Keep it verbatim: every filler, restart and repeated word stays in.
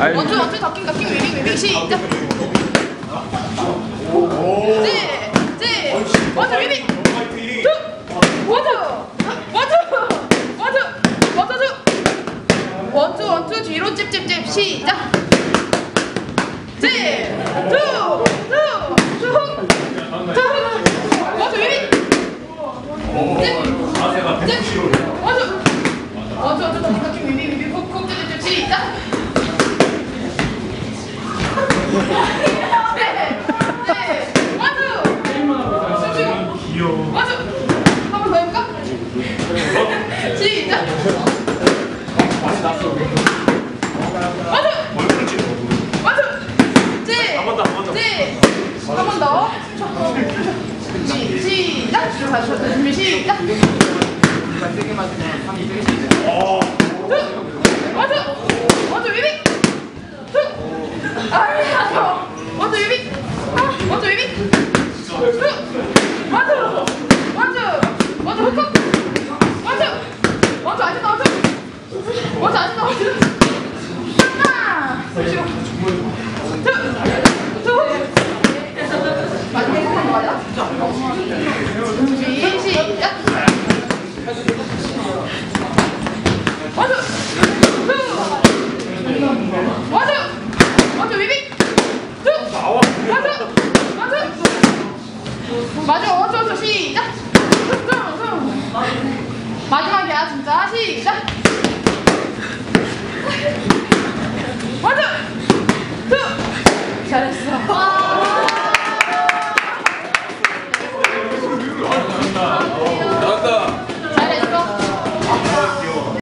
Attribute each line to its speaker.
Speaker 1: 원투 원투 덕킹 덕킹 웨빙 웨빙 시작. 찌! 찌! 원투 웨빙! 투! 원투! 원투! 원투! 원투! 원투 원투 뒤로 찝찝찝 시작. 찌! 투! 투! 투! 투! 원투 웨빙! 찌! 찌! 원투! 원투 원투 덕킹 덕킹 웨빙 웨빙 콕콕 찝찝찝 시작. 네! 네! 원투! 귀여워. 원투! 한 번 더 해볼까? 시작!
Speaker 2: 많이 났어.
Speaker 1: 원투! 원투! 찌!
Speaker 2: 한 번 더, 한 번 더.
Speaker 1: 찌! 한 번 더. 시, 시작! 다시 준비 시작!
Speaker 2: 세게 맞으면 삼이 세게 치네.
Speaker 1: 투! 원투! 원투 위빙! 투! 아니야! 원투 위빙! 원투 위빙! 투! 원투! 원투! 원투 훅! 원투! 원투 아직도 원투! 원투 아직도 원투! 하나! 쉬워! 투! 투! 마지막에 한번 맞아? 준비 시작! 원투! 투! 원투! 원투 위빙! 투! 원투! 원투! 마지막 원투 원투 시작! 마지막이야 진짜 시작! 원투! 투! 잘했어. 와.